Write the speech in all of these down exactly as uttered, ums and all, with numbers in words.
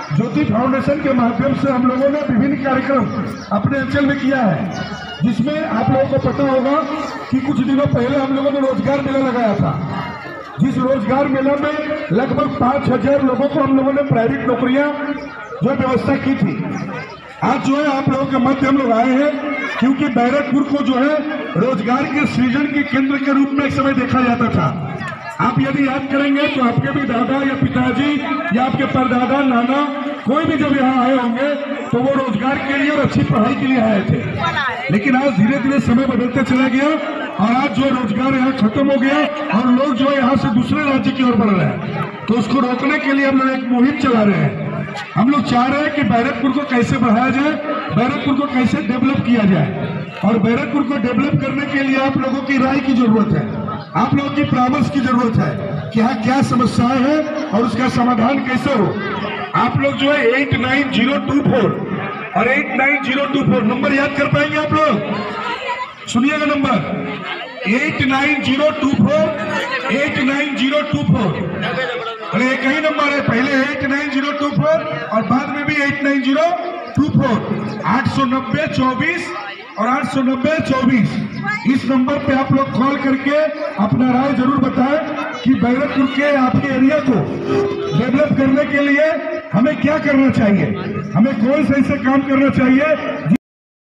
ज्योति foundation के माध्यम से हम लोगों ने विभिन्न कार्यक्रम अपने अंचल में किया है, जिसमें आप लोगों को पता होगा कि कुछ दिनों पहले हम लोगों ने रोजगार मेला लगाया था, जिस रोजगार मेला में लगभग पांच हजार लोगों को हम लोगों ने प्राइवेट नौकरियां जो व्यवस्था की थी। आज जो है आप लोगों के मध्य हम लोग आए हैं, क्योंकि बैरकपुर को जो है रोजगार के सृजन के केंद्र के रूप में एक समय देखा जाता था। आप यदि याद करेंगे तो आपके भी दादा या पिताजी या आपके परदादा नाना कोई भी जब यहाँ आए होंगे तो वो रोजगार के लिए और अच्छी पढ़ाई के लिए आए थे। लेकिन आज धीरे धीरे समय बदलते चला गया और आज जो रोजगार यहाँ खत्म हो गया और लोग जो है यहाँ से दूसरे राज्य की ओर बढ़ रहे हैं, तो उसको रोकने के लिए हम लोग एक मुहिम चला रहे हैं। हम लोग चाह रहे हैं कि बैरकपुर को कैसे बढ़ाया जाए, बैरकपुर को कैसे डेवलप किया जाए, और बैरकपुर को डेवलप करने के लिए आप लोगों की राय की जरूरत है, आप लोगों की परामर्श की जरूरत है कि यहाँ क्या समस्याएं हैं और उसका समाधान कैसे हो। आप लोग जो है eight nine zero two four और eight nine zero two four number याद कर पाएंगे आप लोग? सुनिएगा number eight nine zero two four eight nine zero two four. अरे एक ही नंबर है, पहले eight nine zero two four और बाद में भी eight nine zero two four. आठ सौ नब्बे चौबीस और आठ सौ नब्बे चौबीस, इस नंबर पे आप लोग कॉल करके अपना राय जरूर बताएं कि बैरकपुर के आपके एरिया को डेवलप करने के लिए हमें क्या करना चाहिए, हमें कौन से ऐसे काम करना चाहिए।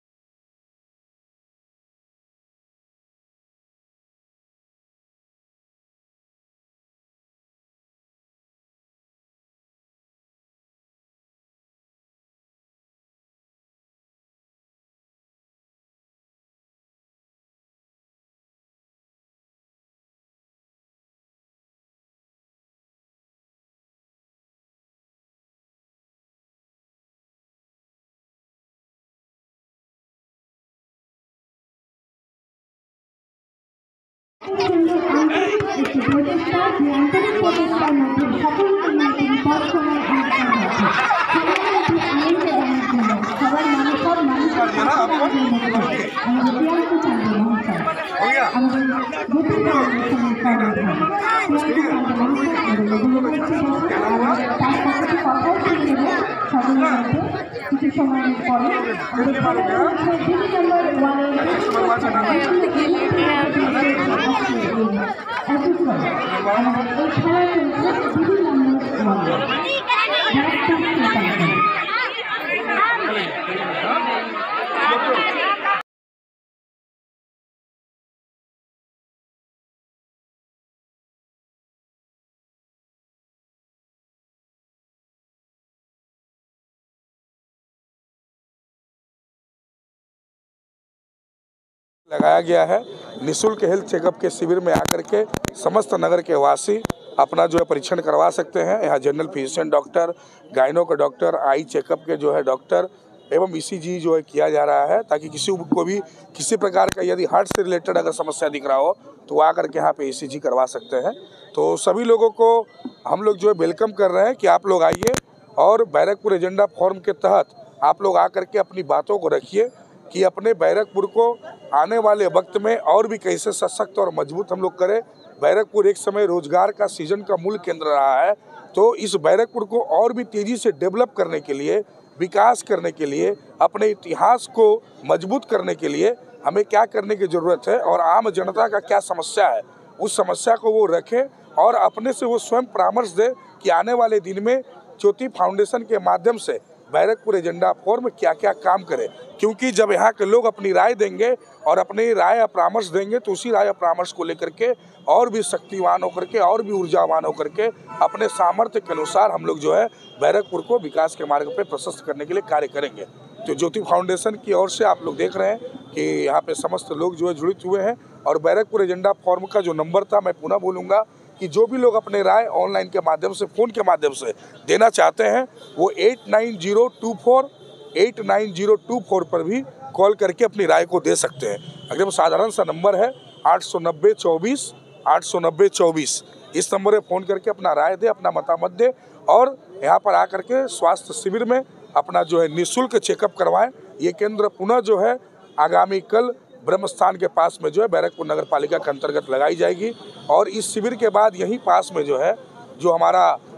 কিছু সময়ের পরে लगाया गया है। निःशुल्क हेल्थ चेकअप के शिविर में आकर के समस्त नगर के वासी अपना जो है परीक्षण करवा सकते हैं। यहाँ जनरल फिजिशियन डॉक्टर, गायनो का डॉक्टर, आई चेकअप के जो है डॉक्टर एवं ईसीजी जो है किया जा रहा है, ताकि किसी को भी किसी प्रकार का यदि हार्ट से रिलेटेड अगर समस्या दिख रहा हो तो वो आकर के यहाँ पे ईसीजी करवा सकते हैं। तो सभी लोगों को हम लोग जो है वेलकम कर रहे हैं कि आप लोग आइए और बैरकपुर एजेंडा फोरम के तहत आप लोग आकर के अपनी बातों को रखिए कि अपने बैरकपुर को आने वाले वक्त में और भी कैसे सशक्त और मजबूत हम लोग करें। बैरकपुर एक समय रोजगार का सीजन का मूल केंद्र रहा है, तो इस बैरकपुर को और भी तेज़ी से डेवलप करने के लिए, विकास करने के लिए, अपने इतिहास को मजबूत करने के लिए हमें क्या करने की ज़रूरत है और आम जनता का क्या समस्या है, उस समस्या को वो रखें और अपने से वो स्वयं परामर्श दे कि आने वाले दिन में ज्योति फाउंडेशन के माध्यम से बैरकपुर एजेंडा फोरम में क्या क्या काम करे। क्योंकि जब यहाँ के लोग अपनी राय देंगे और अपनी राय परामर्श देंगे तो उसी राय परामर्श को लेकर के और भी शक्तिवान होकर के और भी ऊर्जावान होकर के अपने सामर्थ्य के अनुसार हम लोग जो है बैरकपुर को विकास के मार्ग पे प्रशस्त करने के लिए कार्य करेंगे। तो ज्योति फाउंडेशन की ओर से आप लोग देख रहे हैं कि यहाँ पे समस्त लोग जो है जुड़े हुए हैं। और बैरकपुर एजेंडा फोरम का जो नंबर था मैं पुनः बोलूँगा कि जो भी लोग अपने राय ऑनलाइन के माध्यम से, फ़ोन के माध्यम से देना चाहते हैं वो eight nine zero two four eight nine zero two four पर भी कॉल करके अपनी राय को दे सकते हैं। एकदम साधारण सा नंबर है आठ सौ नब्बे चौबीस आठ सौ नब्बे चौबीस। इस नंबर पर फ़ोन करके अपना राय दे, अपना मतामत दे और यहाँ पर आकर के स्वास्थ्य शिविर में अपना जो है निःशुल्क चेकअप करवाएं। ये केंद्र पुनः जो है आगामी कल ब्रह्मस्थान के पास में जो है बैरकपुर नगर पालिका के अंतर्गत लगाई जाएगी। और इस शिविर के बाद यहीं पास में जो है जो हमारा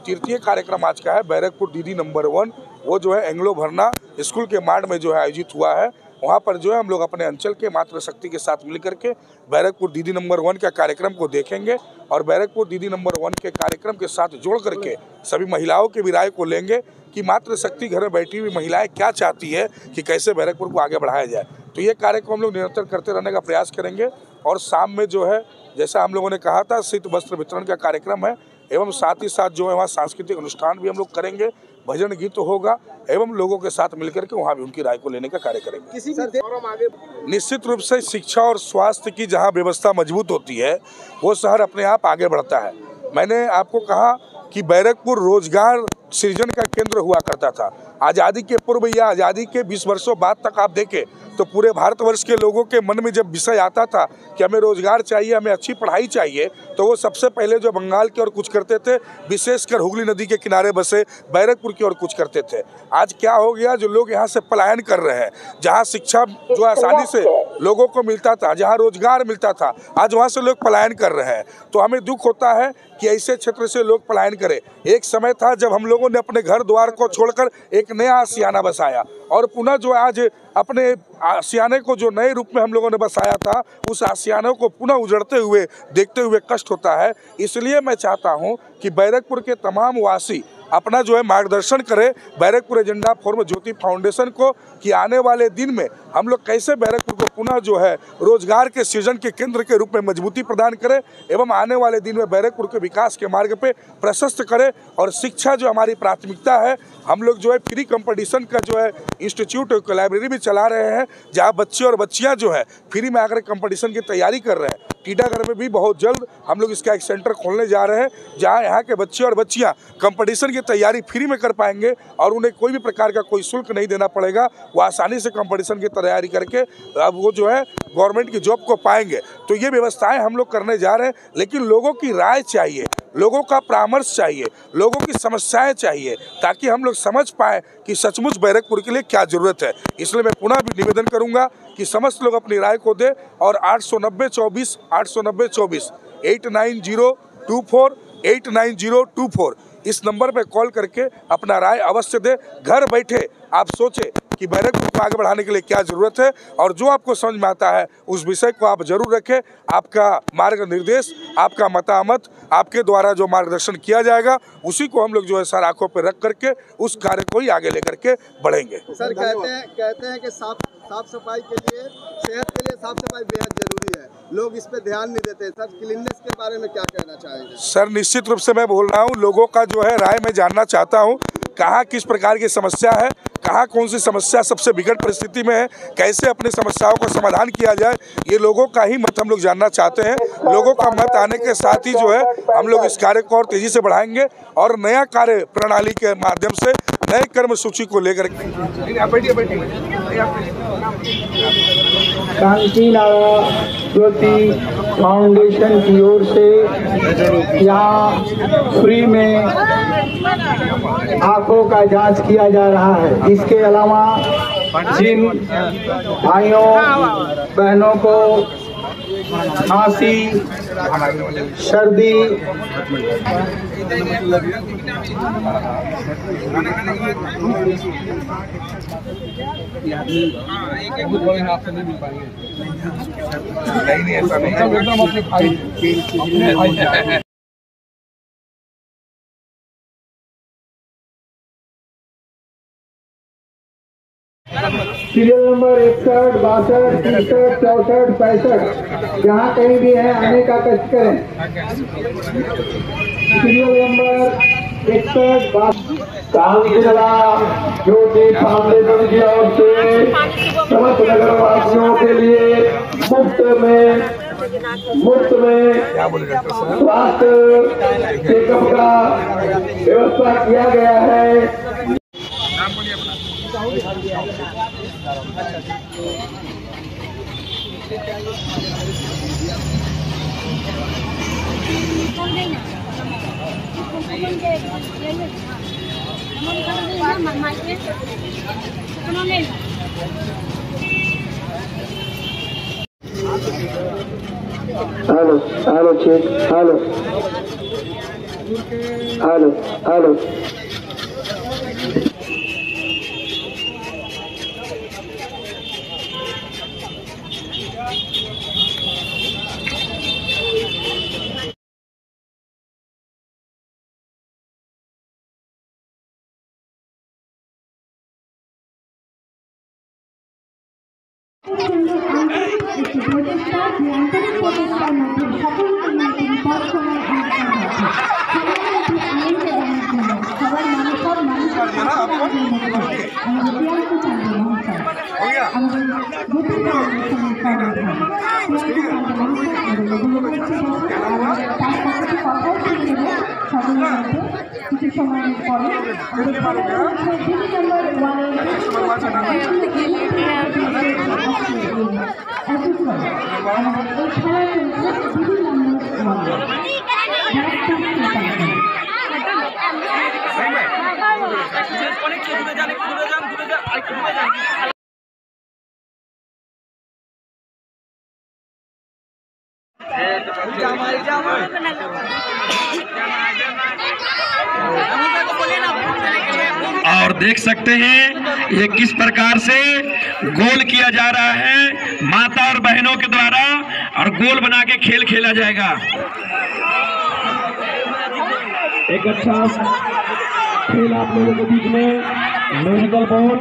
तृतीय कार्यक्रम आज का है बैरकपुर दीदी नंबर वन, वो जो है एंग्लो भरना स्कूल के मार्ड में जो है आयोजित हुआ है। वहाँ पर जो है हम लोग अपने अंचल के मातृशक्ति के साथ मिलकर के बैरकपुर दीदी नंबर वन के कार्यक्रम को देखेंगे और बैरकपुर दीदी नंबर वन के कार्यक्रम के साथ जोड़ करके सभी महिलाओं के भी राय को लेंगे कि मातृशक्ति घर में बैठी हुई महिलाएं क्या चाहती है कि कैसे बैरकपुर को आगे बढ़ाया जाए। तो ये कार्य को हम लोग निरंतर करते रहने का प्रयास करेंगे। और शाम में जो है जैसा हम लोगों ने कहा था शीत वस्त्र वितरण का कार्यक्रम है एवं साथ ही साथ जो है वहाँ सांस्कृतिक अनुष्ठान भी हम लोग करेंगे, भजन गीत होगा एवं लोगों के साथ मिलकर के वहाँ भी उनकी राय को लेने का कार्य करेंगे। किसी भी आगे निश्चित रूप से शिक्षा और स्वास्थ्य की जहाँ व्यवस्था मजबूत होती है वो शहर अपने आप आगे बढ़ता है। मैंने आपको कहा कि बैरकपुर रोजगार सृजन का केंद्र हुआ करता था। आज़ादी के पूर्व या आज़ादी के बीस वर्षों बाद तक आप देखें तो पूरे भारतवर्ष के लोगों के मन में जब विषय आता था कि हमें रोजगार चाहिए, हमें अच्छी पढ़ाई चाहिए, तो वो सबसे पहले जो बंगाल की ओर कुछ करते थे, विशेषकर हुगली नदी के किनारे बसे बैरकपुर की ओर कुछ करते थे। आज क्या हो गया, जो लोग यहाँ से पलायन कर रहे हैं, जहाँ शिक्षा जो आसानी से लोगों को मिलता था, जहाँ रोजगार मिलता था, आज वहाँ से लोग पलायन कर रहे हैं। तो हमें दुख होता है कि ऐसे क्षेत्र से लोग पलायन करें। एक समय था जब हम लोगों ने अपने घर द्वार को छोड़कर एक नया आशियाना बसाया और पुनः जो आज अपने आशियाने को जो नए रूप में हम लोगों ने बसाया था, उस आशियाने को पुनः उजड़ते हुए देखते हुए कष्ट होता है। इसलिए मैं चाहता हूं कि बैरकपुर के तमाम वासी अपना जो है मार्गदर्शन करें Barrackpore Agenda Forum Jyoti Foundation को कि आने वाले दिन में हम लोग कैसे बैरकपुर को पुनः जो है रोजगार के सृजन के केंद्र के रूप में मजबूती प्रदान करें एवं आने वाले दिन में बैरकपुर के विकास के मार्ग पे प्रशस्त करें। और शिक्षा जो हमारी प्राथमिकता है, हम लोग जो है फ्री कंपटीशन का जो है इंस्टीट्यूट लाइब्रेरी भी चला रहे हैं, जहाँ बच्चे और बच्चियाँ जो है फ्री में आकर कंपटीशन की तैयारी कर रहे हैं। टीटागढ़ में भी बहुत जल्द हम लोग इसका एक सेंटर खोलने जा रहे हैं, जहाँ यहाँ के बच्चे और बच्चियाँ कंपटीशन की तैयारी फ्री में कर पाएंगे और उन्हें कोई भी प्रकार का कोई शुल्क नहीं देना पड़ेगा। वो आसानी से कंपटीशन की तैयारी करके अब वो जो है गवर्नमेंट की जॉब को पाएंगे। तो ये व्यवस्थाएं हम लोग करने जा रहे हैं, लेकिन लोगों की राय चाहिए, लोगों का परामर्श चाहिए, लोगों की समस्याएं चाहिए, ताकि हम लोग समझ पाए कि सचमुच बैरकपुर के लिए क्या जरूरत है। इसलिए मैं पुनः भी निवेदन करूंगा कि समस्त लोग अपनी राय को दें और आठ सौ नब्बे चौबीस आठ सौ नब्बे चौबीस eight nine zero two four eight nine zero two four इस नंबर पे कॉल करके अपना राय अवश्य दे। घर बैठे आप सोचें कि बैरकपुर को आगे बढ़ाने के लिए क्या जरूरत है और जो आपको समझ में आता है उस विषय को आप जरूर रखें। आपका मार्ग निर्देश, आपका मतामत, आपके द्वारा जो मार्गदर्शन किया जाएगा उसी को हम लोग जो है सर आंखों पर रख करके उस कार्य को ही आगे लेकर के बढ़ेंगे। सर कहते हैं कहते हैं कि साफ साफ सफाई के लिए, सेहत के लिए साफ सफाई बेहद जरूरी है, लोग इस पे ध्यान नहीं देते। सर क्लीननेस के बारे में क्या कहना चाहेंगे? सर निश्चित रूप से मैं बोल रहा हूँ, लोगों का जो है राय मैं जानना चाहता हूँ, कहाँ किस प्रकार की समस्या है, कहाँ कौन सी समस्या सबसे विकट परिस्थिति में है, कैसे अपनी समस्याओं का समाधान किया जाए, ये लोगों का ही मत हम लोग जानना चाहते हैं। लोगों का मत आने के साथ ही जो है हम लोग इस कार्य को और तेजी से बढ़ाएंगे और नया कार्य प्रणाली के माध्यम से नए कर्म सूची को लेकर शांति नारा ज्योति फाउंडेशन की ओर से यहाँ फ्री में आंखों का जांच किया जा रहा है। इसके अलावा जिन भाइयों बहनों को खांसी, सर्दी, नहीं ऐसा नहीं सीरियल नंबर इकसठ, बासठ, तिरसठ, चौसठ, पैंसठ जहाँ कहीं भी है आने का कष्ट करें। सीरियल नंबर इकसठ, बासठ ज्योति फाउंडेशन की ओर से समस्त नगर वासियों के लिए मुफ्त में मुफ्त में स्वास्थ्य चेकअप का व्यवस्था किया गया है। Hello hello check hello hello hello और देख सकते हैं ये किस प्रकार से गोल किया जा रहा है माता और बहनों के द्वारा, और गोल बना के खेल खेला जाएगा। एक अच्छा खेल आप लोगों के बीच में म्यूजिकल बॉल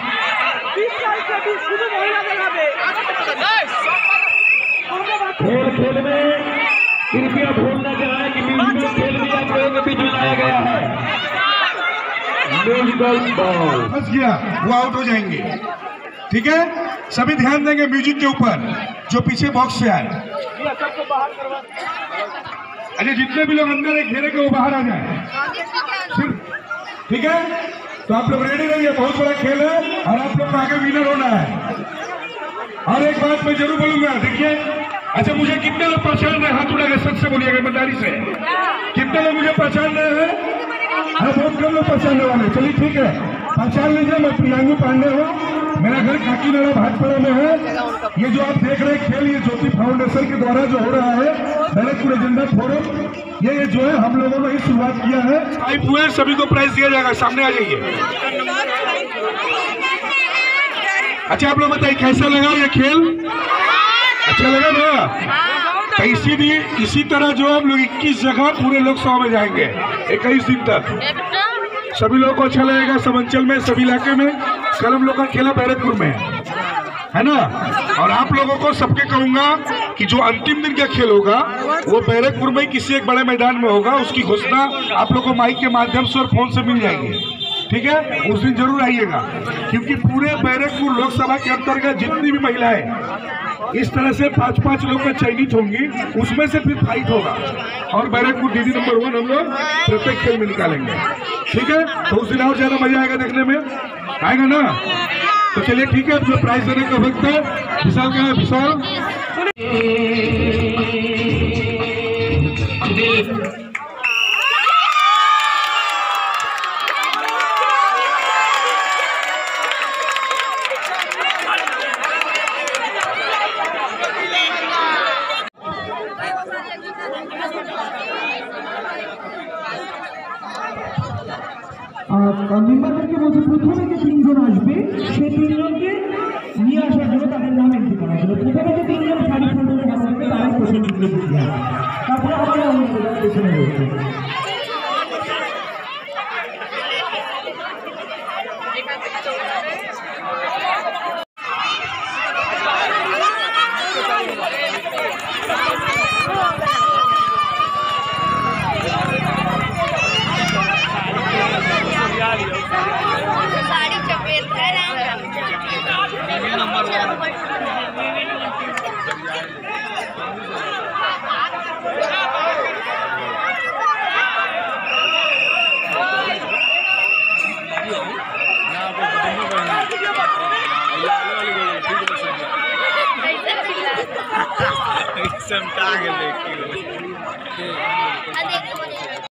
खेल खेल में कृपया भूल न जाए कि म्यूजिकल खेल भी आप लोगों के बीच में लाया गया है। म्यूजिकल बॉल फंस गया वो आउट हो जाएंगे। ठीक है, सभी ध्यान देंगे म्यूजिक के ऊपर जो पीछे बॉक्स से आए। अरे जितने भी लोग अंदर है घेरे के वो बाहर आ जाए सिर्फ। ठीक है, तो आप लोग रेडी रहिए, बहुत बड़ा खेल है और आप लोग को आगे विनर होना है। और एक बात मैं जरूर बोलूंगा, देखिए, अच्छा मुझे कितने लोग पहचान रहे हैं? हाथ उठाकर सच से बोलिएगा, ईमानदारी से। कितने लोग मुझे पहचान रहे हैं? अरे बहुत कम लोग पहचानने वाले। चलिए ठीक है, पहचान लीजिए, मैं प्रियांगू पांडे हूँ, मेरा घर काकीनाडा भाटपाड़ा में है। ये जो आप देख रहे हैं खेल, ये ज्योति फाउंडेशन के द्वारा जो हो रहा है बैरकपुर एजेंडा फोरम, ये ये जो है हम लोगों ने ही शुरुआत किया है। फाइव हुए, सभी को प्राइज दिया जाएगा, सामने आ जाइए। अच्छा आप लोग बताइए कैसा लगा ये खेल? अच्छा लगा ना? तो इसीलिए इसी तरह जो हम लोग इक्कीस जगह पूरे लोकसभा में जाएंगे इक्कीस दिन तक। सभी लोगों को अच्छा लगेगा, सब अंचल में, सभी इलाके में। कल हम लोग का खेला बैरकपुर में, है ना? और आप लोगों को सबके कहूंगा कि जो अंतिम दिन का खेल होगा वो बैरकपुर में किसी एक बड़े मैदान में होगा। उसकी घोषणा आप लोग को माइक के माध्यम से और फोन से मिल जाएगी। ठीक है, उस दिन जरूर आइएगा, क्योंकि पूरे बैरकपुर लोकसभा के अंतर्गत जितनी भी महिलाएं इस तरह से पांच पांच लोग का चयनित होंगी, उसमें से फिर फाइट होगा और बैरकपुर दीदी नंबर वन हम लोग प्रत्येक खेल में निकालेंगे। ठीक है, तो उस दिन और ज्यादा मजा आएगा, देखने में आएगा ना? तो चलिए ठीक है, जो प्राइज देने का वक्त है, विशाल का है, विशाल। মেম্বারদেরকে বলছি প্রথমে যে তিনজন আসবে সেই তিনজনকে নিয়ে আসার জন্য তাদের নাম এন্ট্রি করার জন্য। প্রথমে যে তিনজন শাড়ি পরে আসবে তারাই প্রথম দিকে দিতে হবে, তারপরে আমরা অন্য পেছনে রয়েছে। समटा के देखियो।